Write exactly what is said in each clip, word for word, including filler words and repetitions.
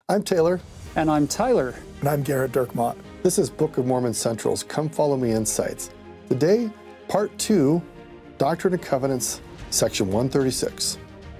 I'm Taylor. And I'm Tyler. And I'm Gerrit Dirkmott. This is Book of Mormon Central's Come Follow Me Insights. Today, Part two, Doctrine and Covenants, Section one thirty-six.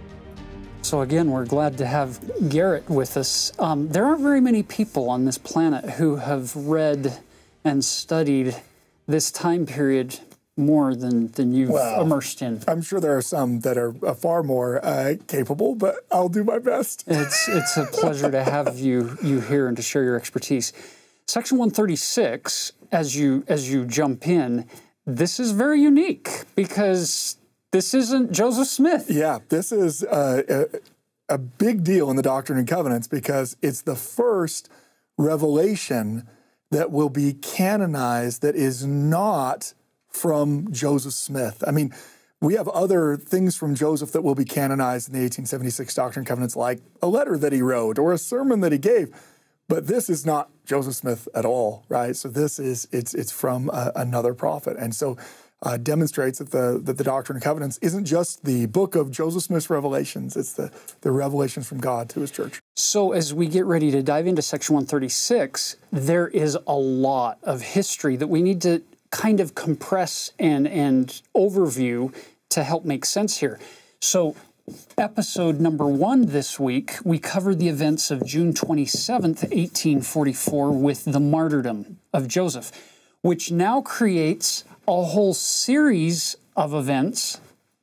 So again, we're glad to have Gerrit with us. Um, there aren't very many people on this planet who have read and studied this time period more than, than you've well, immersed in. I'm sure there are some that are uh, far more uh, capable, but I'll do my best. It's it's a pleasure to have you you here and to share your expertise. Section one thirty-six, as you as you jump in, this is very unique because this isn't Joseph Smith. Yeah, this is uh, a, a big deal in the Doctrine and Covenants because it's the first revelation that will be canonized that is not from Joseph Smith. I mean, we have other things from Joseph that will be canonized in the eighteen seventy-six Doctrine and Covenants, like a letter that he wrote or a sermon that he gave. But this is not Joseph Smith at all, right? So this is, it's it's from uh, another prophet. And so uh, demonstrates that the that the Doctrine and Covenants isn't just the book of Joseph Smith's revelations, it's the, the revelations from God to his church. So as we get ready to dive into Section one thirty-six, there is a lot of history that we need to kind of compress and, and overview to help make sense here. So episode number one this week, we covered the events of June twenty-seventh, eighteen forty-four with the martyrdom of Joseph, which now creates a whole series of events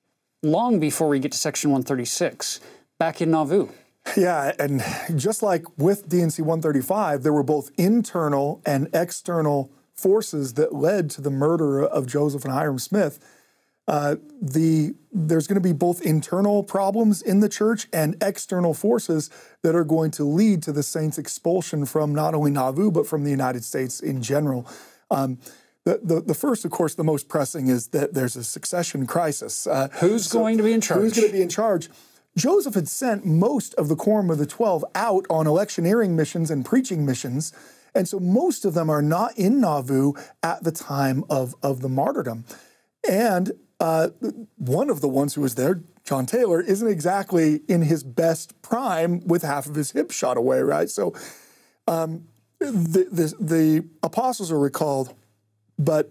long before we get to Section one thirty-six, back in Nauvoo. Yeah, and just like with D and C one thirty-five, there were both internal and external forces that led to the murder of Joseph and Hiram Smith. Uh, the there's going to be both internal problems in the church and external forces that are going to lead to the saints' expulsion from not only Nauvoo, but from the United States in general. Um, the, the, the first, of course, the most pressing is that there's a succession crisis. Uh, who's so going to be in charge? Who's going to be in charge? Joseph had sent most of the Quorum of the Twelve out on electioneering missions and preaching missions, and so most of them are not in Nauvoo at the time of, of the martyrdom. And uh, one of the ones who was there, John Taylor, isn't exactly in his best prime with half of his hip shot away, right? So um, the, the, the apostles are recalled, but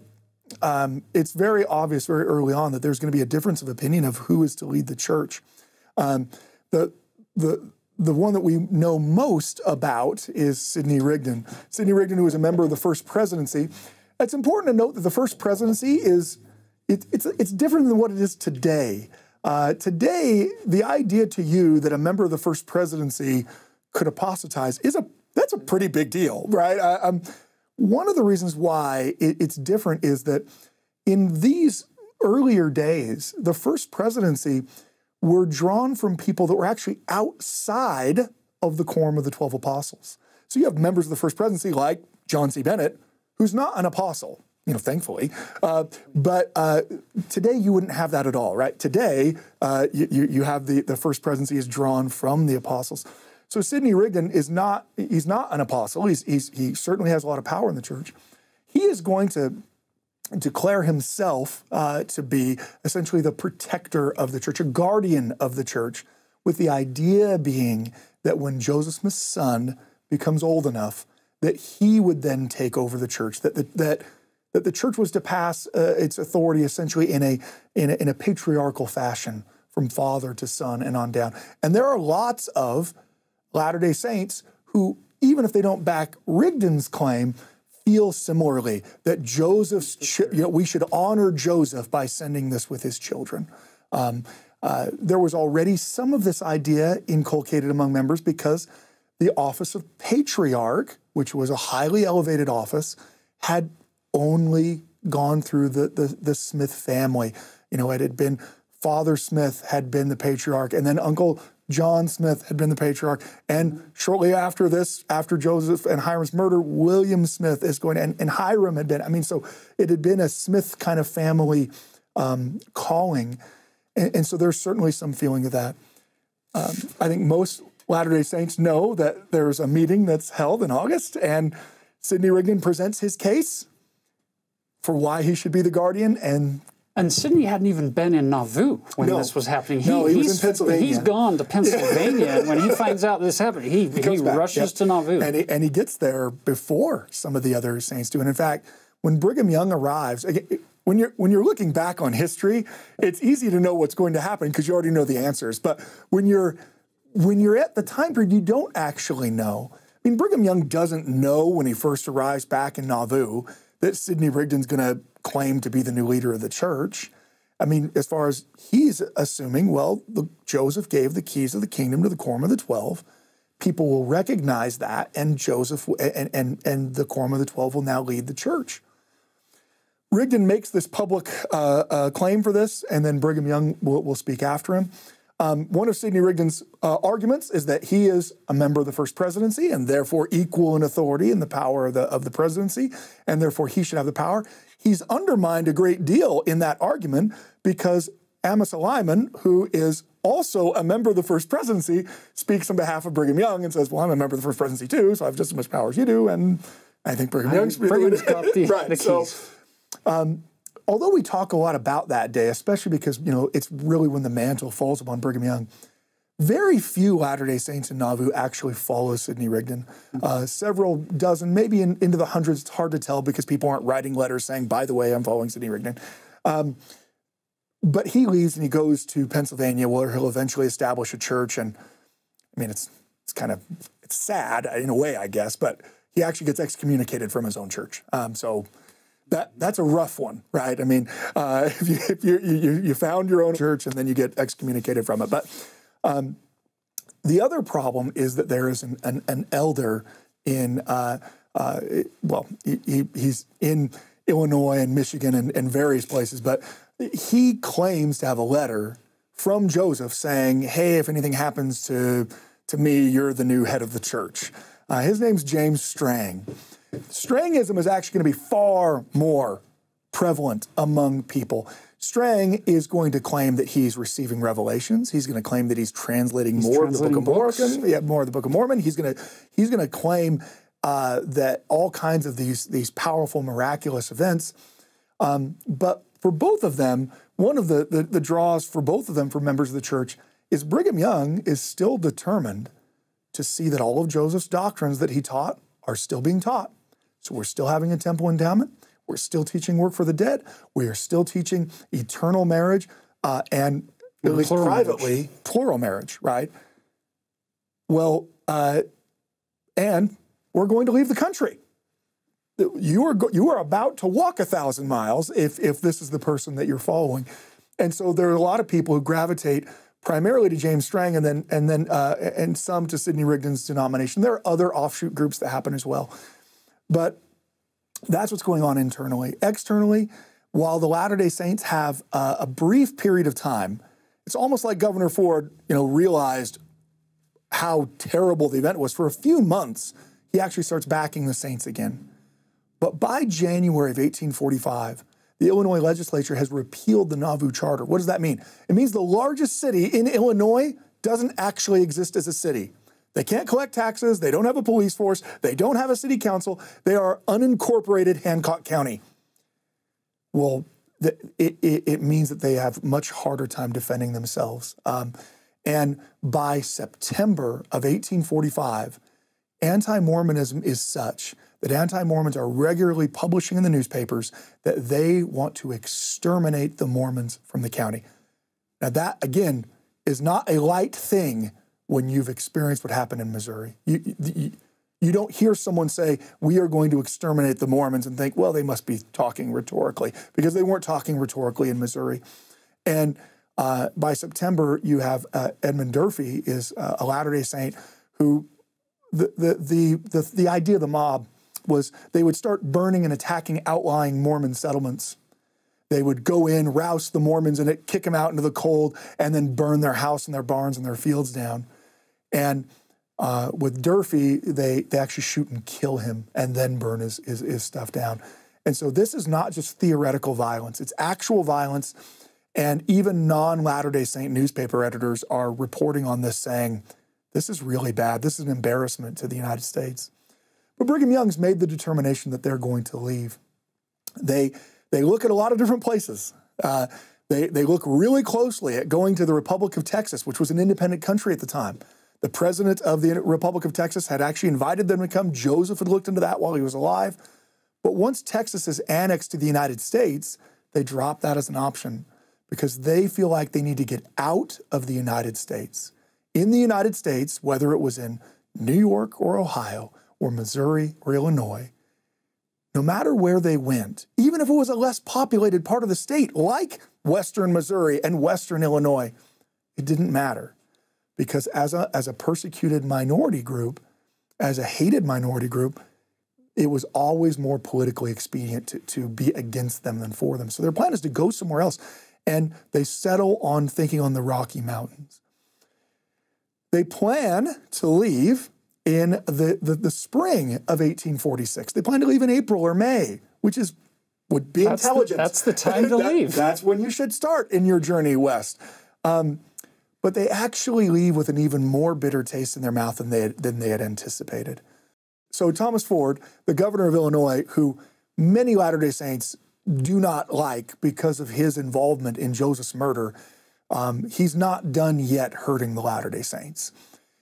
um, it's very obvious very early on that there's going to be a difference of opinion of who is to lead the church. Um, the the The one that we know most about is Sidney Rigdon. Sidney Rigdon, who was a member of the First Presidency. It's important to note that the First Presidency is, it, it's, it's different than what it is today. Uh, today, the idea to you that a member of the First Presidency could apostatize is a, that's a pretty big deal, right? I, um, one of the reasons why it, it's different is that in these earlier days, the First Presidency were drawn from people that were actually outside of the Quorum of the Twelve Apostles. So you have members of the First Presidency like John C. Bennett, who's not an apostle, you know, thankfully. Uh, but uh, today you wouldn't have that at all, right? Today uh, you, you have the, the First Presidency is drawn from the apostles. So Sidney Rigdon is not, he's not an apostle. He's, he's, he certainly has a lot of power in the church. He is going to declare himself uh, to be essentially the protector of the church, a guardian of the church, with the idea being that when Joseph Smith's son becomes old enough, that he would then take over the church, that the, that, that the church was to pass uh, its authority essentially in a, in a in a patriarchal fashion from father to son and on down. And there are lots of Latter-day Saints who, even if they don't back Rigdon's claim, feel similarly that Joseph's, ch- you know, we should honor Joseph by sending this with his children. Um, uh, there was already some of this idea inculcated among members because the office of patriarch, which was a highly elevated office, had only gone through the, the, the Smith family. You know, it had been Father Smith had been the patriarch, and then Uncle John Smith had been the patriarch. And shortly after this, after Joseph and Hiram's murder, William Smith is going to, and, and Hiram had been, I mean, so it had been a Smith kind of family um, calling. And, and so there's certainly some feeling of that. Um, I think most Latter-day Saints know that there's a meeting that's held in August, and Sidney Rigdon presents his case for why he should be the guardian, and And Sidney hadn't even been in Nauvoo when No. this was happening. He, No, he was he's, in Pennsylvania. He's gone to Pennsylvania, and when he finds out this happened, he, he, he rushes yeah. to Nauvoo. And he, and he gets there before some of the other saints do. And in fact, when Brigham Young arrives, when you're, when you're looking back on history, it's easy to know what's going to happen because you already know the answers. But when you're, when you're at the time period, you don't actually know. I mean, Brigham Young doesn't know when he first arrives back in Nauvoo that Sidney Rigdon's going to claim to be the new leader of the church. I mean, as far as he's assuming, well, the, Joseph gave the keys of the kingdom to the Quorum of the Twelve. People will recognize that, and Joseph and, and, and the Quorum of the Twelve will now lead the church. Rigdon makes this public uh, uh, claim for this, and then Brigham Young will, will speak after him. Um, one of Sidney Rigdon's uh, arguments is that he is a member of the First Presidency and therefore equal in authority and the power of the, of the presidency, and therefore he should have the power. He's undermined a great deal in that argument because Amos Lyman, who is also a member of the First Presidency, speaks on behalf of Brigham Young and says, well, I'm a member of the First Presidency too, so I have just as much power as you do, and I think Brigham Young's Brigham's got the, right, the keys. So, um, although we talk a lot about that day, especially because, you know, it's really when the mantle falls upon Brigham Young, very few Latter-day Saints in Nauvoo actually follow Sidney Rigdon. Uh, several dozen, maybe in, into the hundreds. It's hard to tell because people aren't writing letters saying, by the way, I'm following Sidney Rigdon. Um, but he leaves and he goes to Pennsylvania where he'll eventually establish a church. And I mean, it's it's kind of, it's sad in a way, I guess, but he actually gets excommunicated from his own church. Um, so that that's a rough one, right? I mean, uh, if, you, if you, you, you found your own church and then you get excommunicated from it. But Um, the other problem is that there is an, an, an elder in, uh, uh, well, he, he's in Illinois and Michigan and, and various places, but he claims to have a letter from Joseph saying, hey, if anything happens to, to me, you're the new head of the church. Uh, his name's James Strang. Strangism is actually going to be far more prevalent among people. Strang is going to claim that he's receiving revelations. He's going to claim that he's translating he's more translating of the Book of Mormon. Yeah, more of the Book of Mormon. He's going to he's going to claim uh, that all kinds of these these powerful, miraculous events. Um, but for both of them, one of the, the the draws for both of them for members of the church is Brigham Young is still determined to see that all of Joseph's doctrines that he taught are still being taught. So we're still having a temple endowment. We're still teaching work for the dead. We are still teaching eternal marriage uh, and at least plural privately, marriage. plural marriage, right? Well, uh, and we're going to leave the country. You are, go you are about to walk a thousand miles if, if this is the person that you're following. And so there are a lot of people who gravitate primarily to James Strang and then, and, then, uh, and some to Sidney Rigdon's denomination. There are other offshoot groups that happen as well. But that's what's going on internally. Externally, while the Latter-day Saints have uh, a brief period of time, it's almost like Governor Ford, you know, realized how terrible the event was. For a few months, he actually starts backing the Saints again. But by January of eighteen forty-five, the Illinois legislature has repealed the Nauvoo Charter. What does that mean? It means the largest city in Illinois doesn't actually exist as a city. They can't collect taxes. They don't have a police force. They don't have a city council. They are unincorporated Hancock County. Well, the, it, it, it means that they have much harder time defending themselves. Um, and by September of eighteen forty-five, anti-Mormonism is such that anti-Mormons are regularly publishing in the newspapers that they want to exterminate the Mormons from the county. Now that, again, is not a light thing when you've experienced what happened in Missouri. You, you, you don't hear someone say, we are going to exterminate the Mormons and think, well, they must be talking rhetorically, because they weren't talking rhetorically in Missouri. And uh, by September, you have uh, Edmund Durfee is uh, a Latter-day Saint who, the, the, the, the, the idea of the mob was they would start burning and attacking outlying Mormon settlements. They would go in, rouse the Mormons in it, kick them out into the cold, and then burn their house and their barns and their fields down. And uh, with Durfee, they, they actually shoot and kill him and then burn his, his, his stuff down. And so this is not just theoretical violence. It's actual violence. And even non-Latter-day Saint newspaper editors are reporting on this saying, this is really bad. This is an embarrassment to the United States. But Brigham Young's made the determination that they're going to leave. They... They look at a lot of different places. Uh, they, they look really closely at going to the Republic of Texas, which was an independent country at the time. The president of the Republic of Texas had actually invited them to come. Joseph had looked into that while he was alive. But once Texas is annexed to the United States, they drop that as an option because they feel like they need to get out of the United States. In the United States, whether it was in New York or Ohio or Missouri or Illinois, no matter where they went, even if it was a less populated part of the state, like Western Missouri and Western Illinois, it didn't matter. Because as a, as a persecuted minority group, as a hated minority group, it was always more politically expedient to, to be against them than for them. So their plan is to go somewhere else, and they settle on thinking on the Rocky Mountains. They plan to leave in the, the, the spring of eighteen forty-six. They plan to leave in April or May, which is would be that's intelligent. The, that's the time to that, leave. That's when you should start in your journey west. Um, but they actually leave with an even more bitter taste in their mouth than they had, than they had anticipated. So Thomas Ford, the governor of Illinois, who many Latter-day Saints do not like because of his involvement in Joseph's murder, um, he's not done yet hurting the Latter-day Saints.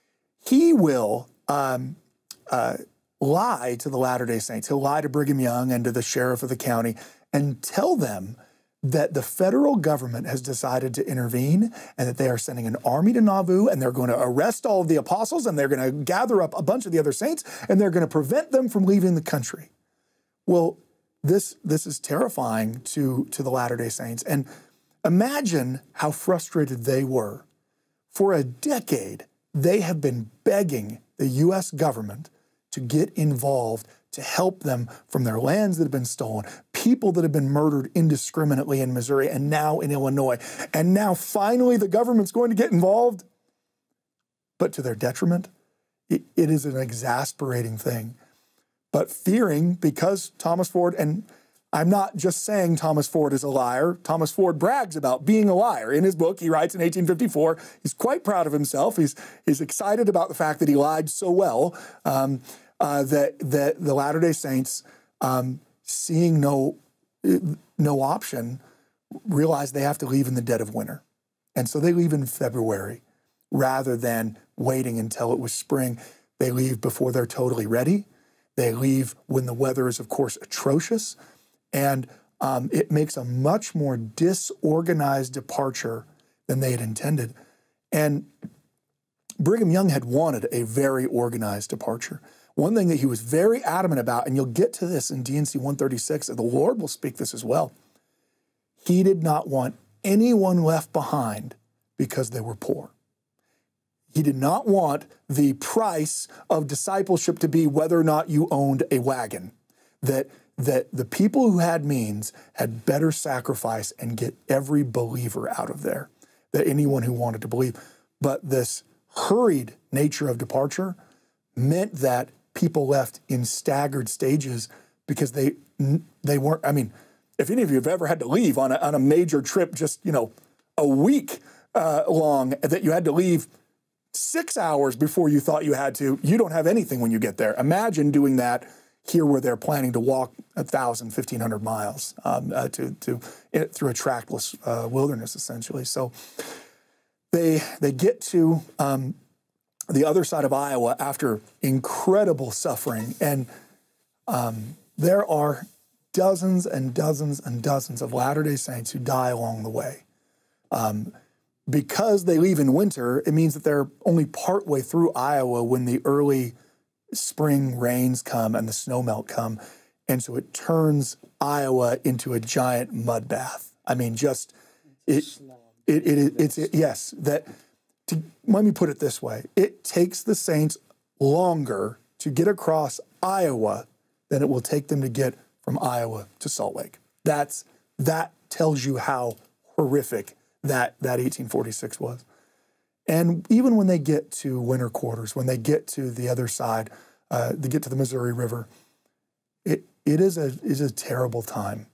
He will um, uh, lie to the Latter-day Saints. He'll lie to Brigham Young and to the sheriff of the county and tell them that the federal government has decided to intervene and that they are sending an army to Nauvoo and they're going to arrest all of the apostles and they're going to gather up a bunch of the other saints and they're going to prevent them from leaving the country. Well, this, this is terrifying to, to the Latter-day Saints. And imagine how frustrated they were. For a decade, they have been begging the U S government to get involved to help them from their lands that have been stolen, people that have been murdered indiscriminately in Missouri and now in Illinois. And now finally the government's going to get involved. But to their detriment, it, it is an exasperating thing. But fearing, because Thomas Ford, and I'm not just saying Thomas Ford is a liar. Thomas Ford brags about being a liar. In his book, he writes in eighteen fifty-four, he's quite proud of himself. He's, he's excited about the fact that he lied so well. Um, Uh, that that the Latter-day Saints, um, seeing no no option, realize they have to leave in the dead of winter, and so they leave in February rather than waiting until it was spring. They leave before they're totally ready. They leave when the weather is, of course, atrocious, and um, it makes a much more disorganized departure than they had intended. And Brigham Young had wanted a very organized departure. One thing that he was very adamant about, and you'll get to this in D and C one thirty-six, and the Lord will speak this as well, he did not want anyone left behind because they were poor. He did not want the price of discipleship to be whether or not you owned a wagon, that, that the people who had means had better sacrifice and get every believer out of there, that anyone who wanted to believe. But this hurried nature of departure meant that people left in staggered stages because they they weren't, I mean, if any of you have ever had to leave on a, on a major trip just, you know, a week uh, long, that you had to leave six hours before you thought you had to, you don't have anything when you get there. Imagine doing that here where they're planning to walk one thousand, fifteen hundred miles um, uh, to, to, it, through a trackless uh, wilderness, essentially. So they, they get to um, the other side of Iowa after incredible suffering. And um, there are dozens and dozens and dozens of Latter-day Saints who die along the way. Um, because they leave in winter, it means that they're only partway through Iowa when the early spring rains come and the snowmelt come. And so it turns Iowa into a giant mud bath. I mean, just, it, it, it, it it's, it, yes, that... To, let me put it this way. It takes the Saints longer to get across Iowa than it will take them to get from Iowa to Salt Lake. That's, that tells you how horrific that, that eighteen forty-six was. And even when they get to winter quarters, when they get to the other side, uh, they get to the Missouri River, it, it is a, is a terrible time.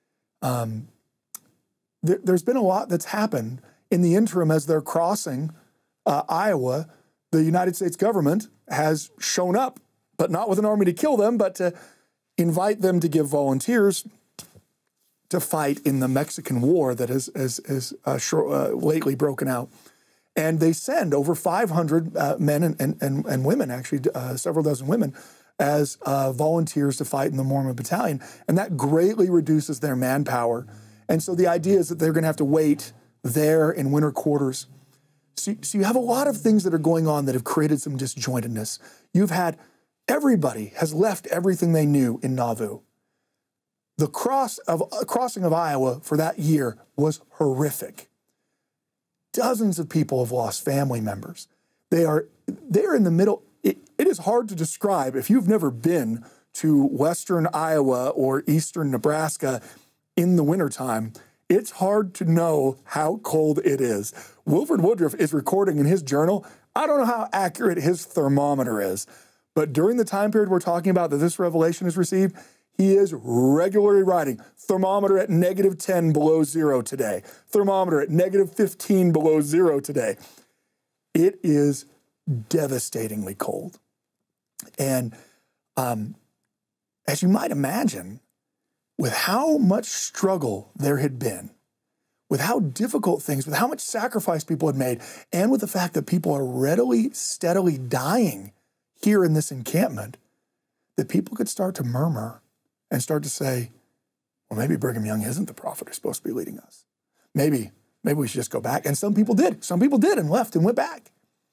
Um, there, there's been a lot that's happened in the interim as they're crossing Uh, Iowa. The United States government has shown up, but not with an army to kill them, but to invite them to give volunteers to fight in the Mexican War that has, has, has uh, short, uh, lately broken out. And they send over five hundred uh, men and, and, and, and women, actually uh, several dozen women, as uh, volunteers to fight in the Mormon battalion. And that greatly reduces their manpower. And so the idea is that they're going to have to wait there in winter quarters. So, so you have a lot of things that are going on that have created some disjointedness. You've had, everybody has left everything they knew in Nauvoo. The cross of, uh, crossing of Iowa for that year was horrific. Dozens of people have lost family members. They are, they're in the middle. It, it is hard to describe if you've never been to western Iowa or eastern Nebraska in the wintertime. It's hard to know how cold it is. Wilford Woodruff is recording in his journal. I don't know how accurate his thermometer is, but during the time period we're talking about that this revelation is received, he is regularly writing, thermometer at negative ten below zero today, thermometer at negative fifteen below zero today. It is devastatingly cold. And um, as you might imagine, with how much struggle there had been, with how difficult things, with how much sacrifice people had made, and with the fact that people are readily, steadily dying here in this encampment, that people could start to murmur and start to say, well, maybe Brigham Young isn't the prophet who's supposed to be leading us. Maybe, maybe we should just go back. And some people did. Some people did and left and went back.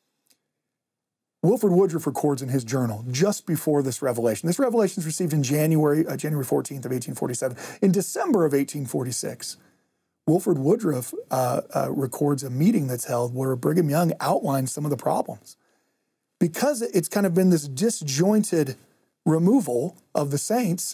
Wilford Woodruff records in his journal just before this revelation. This revelation is received in January, uh, January fourteenth of eighteen forty-seven. In December of eighteen forty-six, Wilford Woodruff uh, uh, records a meeting that's held where Brigham Young outlines some of the problems. Because it's kind of been this disjointed removal of the saints,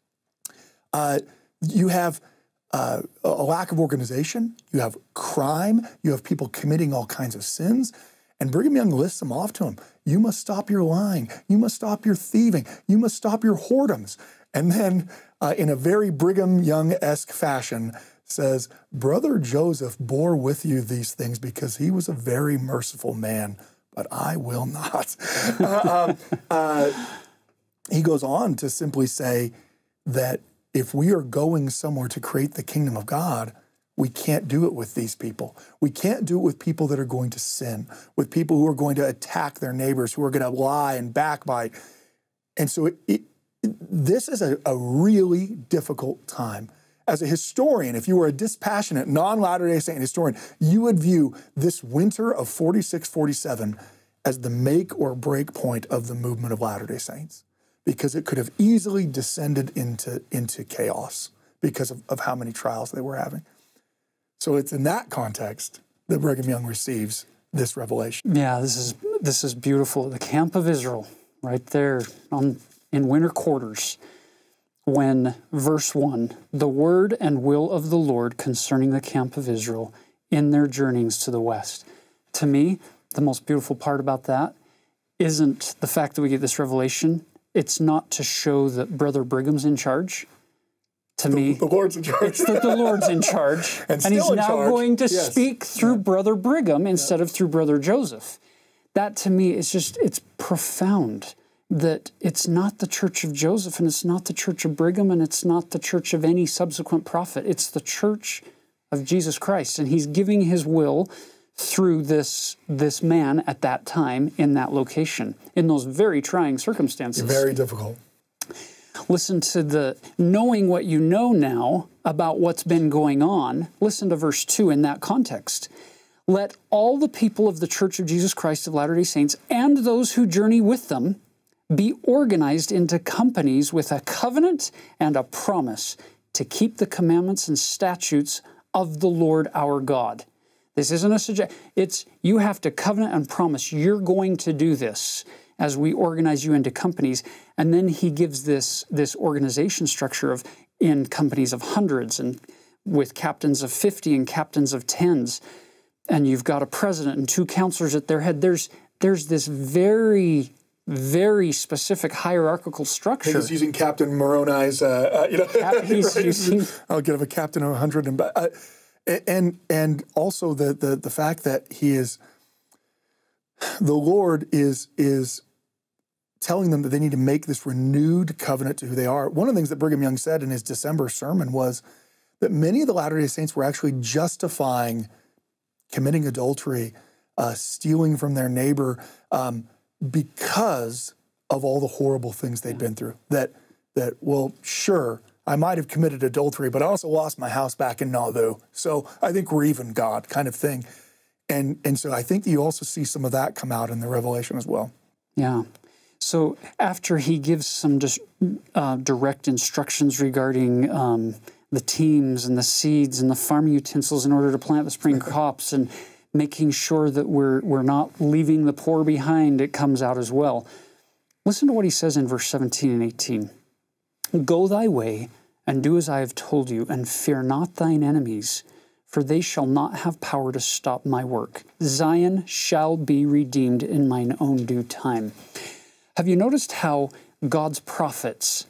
uh, you have uh, a lack of organization, you have crime, you have people committing all kinds of sins. And Brigham Young lists them off to him. You must stop your lying. You must stop your thieving. You must stop your whoredoms. And then, uh, in a very Brigham Young-esque fashion, says, Brother Joseph bore with you these things because he was a very merciful man, but I will not. uh, um, uh, he goes on to simply say that if we are going somewhere to create the kingdom of God, we can't do it with these people. We can't do it with people that are going to sin, with people who are going to attack their neighbors, who are going to lie and backbite. And so it, it, this is a, a really difficult time. As a historian, if you were a dispassionate, non-Latter-day Saint historian, you would view this winter of forty-six forty-seven as the make or break point of the movement of Latter-day Saints, because it could have easily descended into, into chaos because of, of how many trials they were having. So it's in that context that Brigham Young receives this revelation. Yeah, this is this is beautiful. The camp of Israel, right there on in winter quarters, when verse one, the word and will of the Lord concerning the camp of Israel in their journeyings to the west. To me, the most beautiful part about that isn't the fact that we get this revelation. It's not to show that Brother Brigham's in charge. To the, me, the Lord's in charge. It's that the Lord's in charge. and and he's in now charge. going to yes. speak through yeah. Brother Brigham instead yeah. of through Brother Joseph. That to me is just, it's profound that it's not the church of Joseph and it's not the church of Brigham and it's not the church of any subsequent prophet. It's the church of Jesus Christ. And he's giving his will through this, this man at that time in that location, in those very trying circumstances. Very difficult. Listen to the, knowing what you know now about what's been going on, listen to verse two in that context. Let all the people of the Church of Jesus Christ of Latter-day Saints and those who journey with them be organized into companies with a covenant and a promise to keep the commandments and statutes of the Lord our God. This isn't a suggestion. It's, you have to covenant and promise you're going to do this as we organize you into companies. And then he gives this, this organization structure of in companies of hundreds and with captains of fifty and captains of tens. And you've got a president and two counselors at their head. There's, there's this very, very specific hierarchical structure. He's using Captain Moroni's, uh, uh, you know, Cap, he's right? using, I'll give a captain of a hundred. And, uh, and, and also the, the, the fact that he is, the Lord is, is, telling them that they need to make this renewed covenant to who they are. One of the things that Brigham Young said in his December sermon was that many of the Latter-day Saints were actually justifying committing adultery, uh, stealing from their neighbor, um, because of all the horrible things they'd been through. That, that well, sure, I might have committed adultery, but I also lost my house back in Nauvoo. So I think we're even, God, kind of thing. And, and so I think you also see some of that come out in the Revelation as well. Yeah. So after he gives some just, uh, direct instructions regarding um, the teams and the seeds and the farming utensils in order to plant the spring crops and making sure that we're, we're not leaving the poor behind, it comes out as well. Listen to what he says in verse seventeen and eighteen. Go thy way, and do as I have told you, and fear not thine enemies, for they shall not have power to stop my work. Zion shall be redeemed in mine own due time. Have you noticed how God's prophets,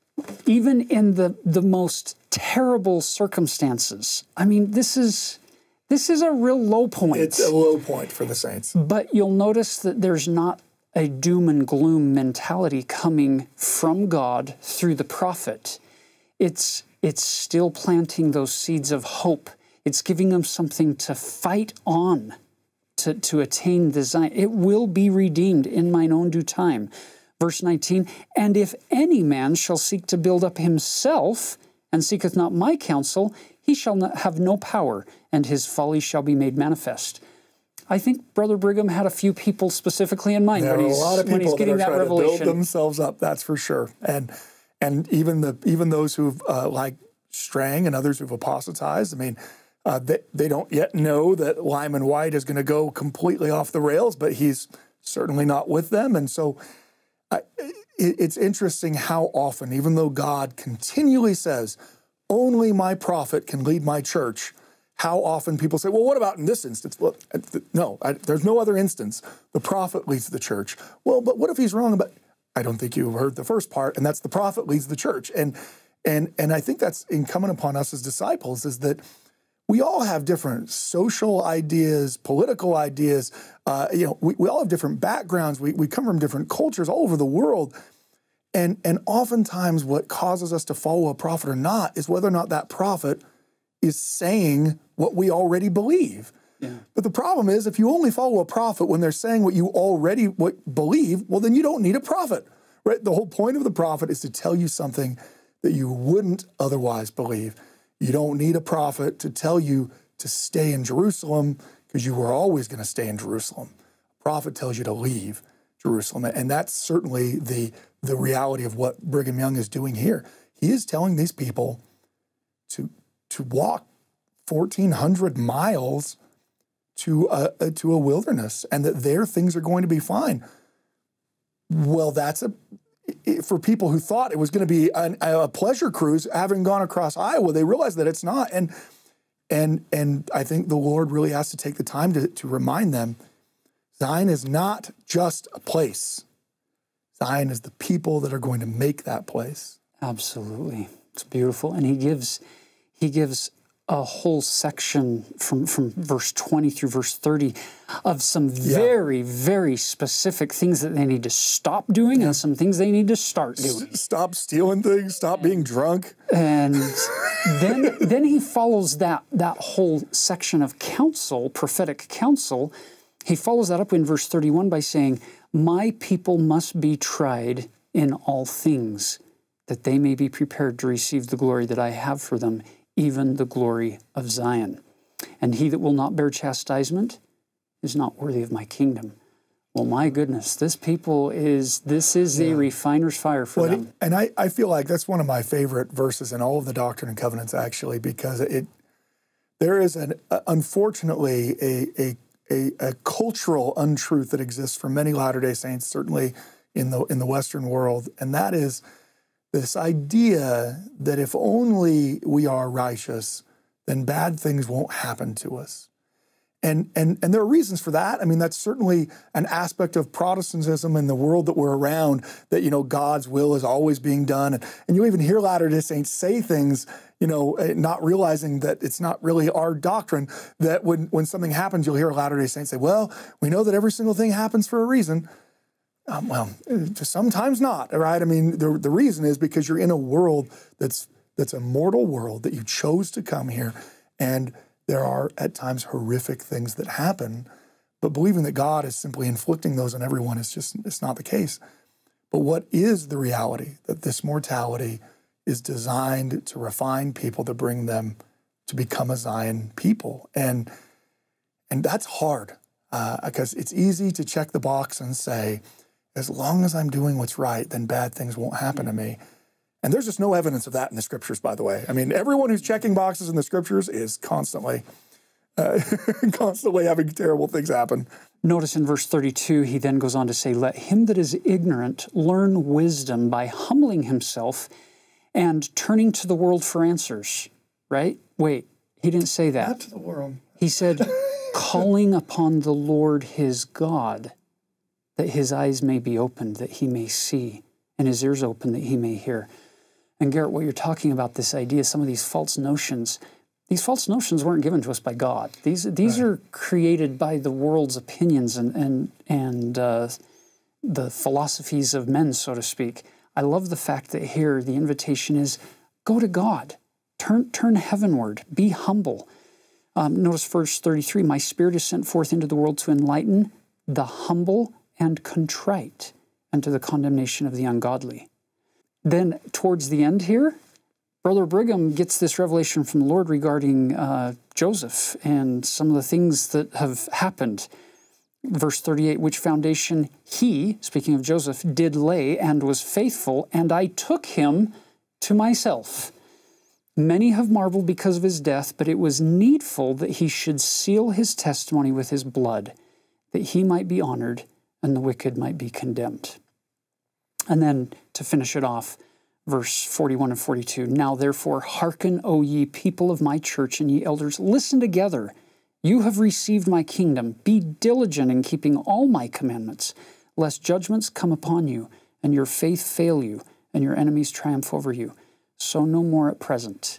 even in the, the most terrible circumstances, I mean, this is, this is a real low point. It's a low point for the saints. But you'll notice that there's not a doom and gloom mentality coming from God through the prophet. It's, it's still planting those seeds of hope. It's giving them something to fight on, to, to attain the Zion. It will be redeemed in mine own due time. Verse nineteen, and if any man shall seek to build up himself, and seeketh not my counsel, he shall not have no power, and his folly shall be made manifest. I think Brother Brigham had a few people specifically in mind there when are he's, a lot of when he's people getting that are that trying revelation. to build themselves up, that's for sure. And and even the even those who've uh, like straying and others who've apostatized, I mean, uh, they, they don't yet know that Lyman White is going to go completely off the rails, but he's certainly not with them. And so uh, it, it's interesting how often, even though God continually says, only my prophet can lead my church, how often people say, well, what about in this instance? Well, no, I, there's no other instance. The prophet leads the church. Well, but what if he's wrong about, I don't think you heard the first part, and that's the prophet leads the church. And and and I think that's incumbent upon us as disciples, is that we all have different social ideas, political ideas. Uh, you know, we, we all have different backgrounds. We, we come from different cultures all over the world. And, and oftentimes what causes us to follow a prophet or not is whether or not that prophet is saying what we already believe. Yeah. But the problem is, if you only follow a prophet when they're saying what you already what believe, well, then you don't need a prophet, right? The whole point of the prophet is to tell you something that you wouldn't otherwise believe. You don't need a prophet to tell you to stay in Jerusalem because you were always going to stay in Jerusalem. A prophet tells you to leave Jerusalem. And that's certainly the, the reality of what Brigham Young is doing here. He is telling these people to, to walk fourteen hundred miles to a, to a wilderness, and that there things are going to be fine. Well, that's a... for people who thought it was going to be an, a pleasure cruise, having gone across Iowa, they realized that it's not. And and and I think the Lord really has to take the time to, to remind them, Zion is not just a place. Zion is the people that are going to make that place. Absolutely. It's beautiful. And he gives he gives a whole section from, from verse twenty through verse thirty of some yeah. very, very specific things that they need to stop doing yeah. and some things they need to start doing. S- stop stealing things, stop being drunk. And then then he follows that, that whole section of counsel, prophetic counsel, he follows that up in verse thirty-one by saying, my people must be tried in all things, that they may be prepared to receive the glory that I have for them, even the glory of Zion. And he that will not bear chastisement is not worthy of my kingdom. Well, my goodness, this people is, this is yeah. a refiner's fire for well, them. And I, I feel like that's one of my favorite verses in all of the Doctrine and Covenants, actually, because it there is, an uh, unfortunately, a, a, a, a cultural untruth that exists for many Latter-day Saints, certainly in the in the Western world, and that is this idea that if only we are righteous, then bad things won't happen to us. And, and, and there are reasons for that. I mean, that's certainly an aspect of Protestantism in the world that we're around, that, you know, God's will is always being done. And, and you even hear Latter-day Saints say things, you know, not realizing that it's not really our doctrine, that when, when something happens, you'll hear a Latter-day Saint say, well, we know that every single thing happens for a reason. Um, well, sometimes not, right? I mean, the, the reason is because you're in a world that's that's a mortal world, that you chose to come here, and there are at times horrific things that happen, but believing that God is simply inflicting those on everyone is just, it's not the case. But what is the reality? That this mortality is designed to refine people, to bring them to become a Zion people. And, and that's hard, uh, because it's easy to check the box and say, as long as I'm doing what's right, then bad things won't happen to me. And there's just no evidence of that in the scriptures, by the way. I mean, everyone who's checking boxes in the scriptures is constantly, uh, constantly having terrible things happen. Notice in verse thirty-two, he then goes on to say, let him that is ignorant learn wisdom by humbling himself and turning to the world for answers, right? Wait, he didn't say that. Not to the world. He said, calling upon the Lord his God, that his eyes may be opened, that he may see, and his ears open, that he may hear. And Gerrit, what you're talking about, this idea, some of these false notions, these false notions weren't given to us by God. These these right. are created by the world's opinions and and and uh, the philosophies of men, so to speak. I love the fact that here the invitation is, go to God, turn turn heavenward, be humble. Um, notice verse thirty-three, my spirit is sent forth into the world to enlighten the humble and contrite, and to the condemnation of the ungodly. Then towards the end here, Brother Brigham gets this revelation from the Lord regarding uh, Joseph and some of the things that have happened. Verse thirty-eight, which foundation he, speaking of Joseph, did lay and was faithful, and I took him to myself. Many have marveled because of his death, but it was needful that he should seal his testimony with his blood, that he might be honored and the wicked might be condemned. And then to finish it off, verse forty-one and forty-two, now therefore hearken, O ye people of my church, and ye elders, listen together. You have received my kingdom. Be diligent in keeping all my commandments, lest judgments come upon you, and your faith fail you, and your enemies triumph over you. So no more at present.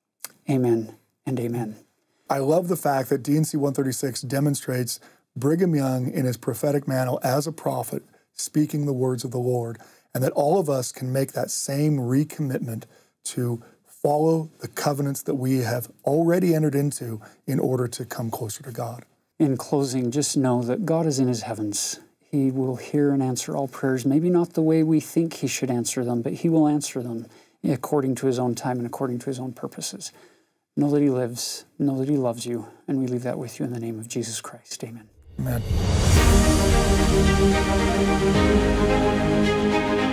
Amen and amen. I love the fact that D and C one thirty-six demonstrates Brigham Young in his prophetic mantle as a prophet, speaking the words of the Lord, and that all of us can make that same recommitment to follow the covenants that we have already entered into in order to come closer to God. In closing, just know that God is in his heavens. He will hear and answer all prayers, maybe not the way we think he should answer them, but he will answer them according to his own time and according to his own purposes. Know that he lives, know that he loves you, and we leave that with you in the name of Jesus Christ. Amen. Amen.